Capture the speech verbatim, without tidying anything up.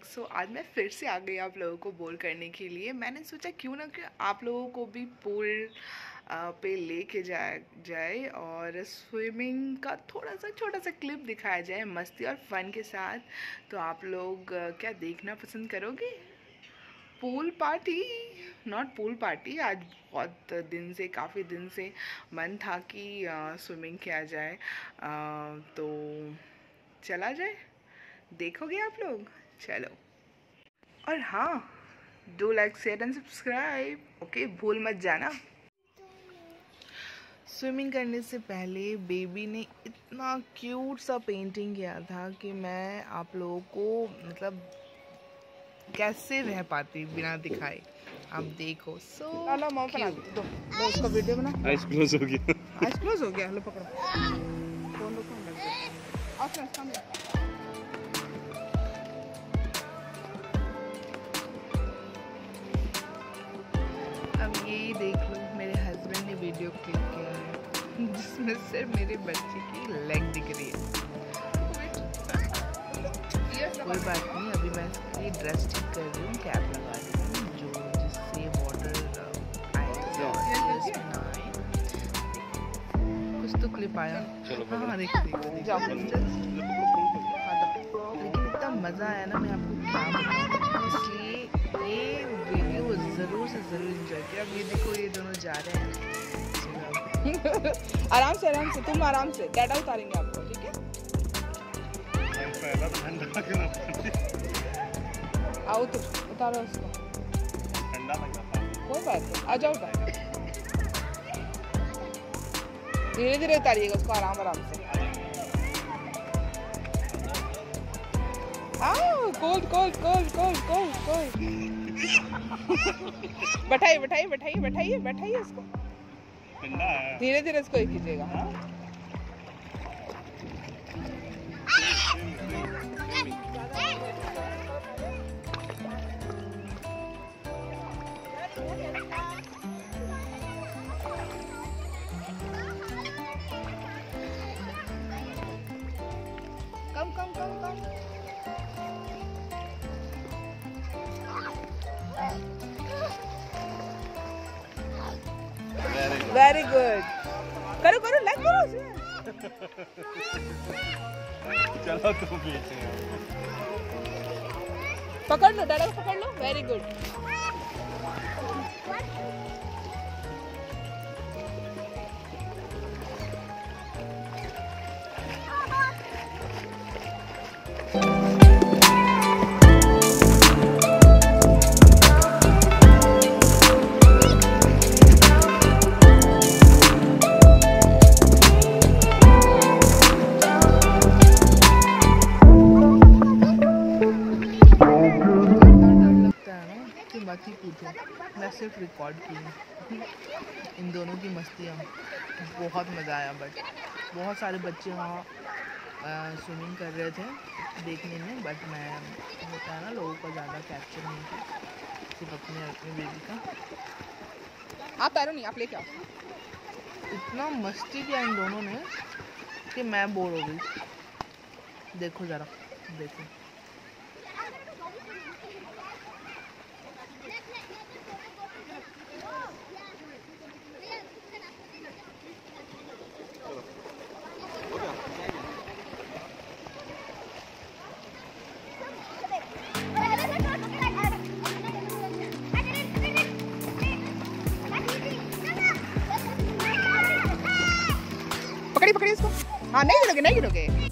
सो आज मैं फिर से आ गई आप लोगों को बोल करने के लिए। मैंने सोचा क्यों ना कि आप लोगों को भी पूल पे लेके जाए जाए और स्विमिंग का थोड़ा सा छोटा सा क्लिप दिखाया जाए मस्ती और फन के साथ। तो आप लोग क्या देखना पसंद करोगे? Pool party, not pool party. आज बहुत दिन से काफ़ी दिन से मन था कि स्विमिंग किया जाए, आ, तो चला जाए। देखोगे आप लोग? चलो। और हाँ, do like share and subscribe, okay? भूल मत जाना। स्विमिंग करने से पहले बेबी ने इतना क्यूट सा पेंटिंग किया था कि मैं आप लोगों को मतलब कैसे रह पाती बिना दिखाए। आप देखो। सो दो उसका वीडियो बना। आइस क्लोज हो गया। आइस क्लोज हो गया। लो पकड़ो फोन, लो फोन लग गया। आओ सामने। अब यही देख लो, मेरे हस्बैंड ने वीडियो क्लिक किया है जिसमें सिर्फ मेरे बच्चे की लेग दिख रही है। कोई बात नहीं, अभी मैं इसकी ड्रेस ठीक कर रही हूँ, कैप लगा रही हूँ जो जिससे वाटर आएगा और इसमें ना आए। कुछ तो क्लिप आया। हाँ हाँ, देखो देखो लेकिन इतना मज़ा आया ना, मैं आपको क्या बताऊँ। इसलिए ये वीडियो ज़रूर से ज़रूर इंजॉय किया। अब ये देखो, ये दोनों जा रहे हैं। आराम से आराम से, तुम आराम से। डाटा उतारेंगे आपको, ठीक है? आओ तो उतारो उसको। ठंडा लग रहा था। कोई बात नहीं, आ जाओ उतारो। धीरे धीरे उतारिएगा उसको, आराम आराम से। आओ, cold cold cold cold cold cold. बैठाइए बैठाइए बैठाइए बैठाइए बैठाइए उसको। ठंडा है। धीरे धीरे इसको कीजिएगा। हाँ, कम कम कम कम। Very good. करो करो, लग करो उसमें। चलो तुम पीछे। पकड़ लो, डाला पकड़ लो। Very good. मत ही पूछो, मैं सिर्फ रिकॉर्ड की हूँ इन दोनों की मस्तियाँ। बहुत मज़ा आया। बट बहुत सारे बच्चे वहाँ स्विमिंग कर रहे थे देखने में, बट मैं होता है ना लोगों का ज़्यादा कैप्चर नहीं किया, सिर्फ अपने अपने बेबी का। आप तैरो नहीं, आप लेके आओ। इतना मस्ती किया इन दोनों ने कि मैं बोर हो गई। देखो ज़रा, देखो। पकड़ी पकड़ी इसको। हाँ, नहीं गिरोगे नहीं गिरोगे।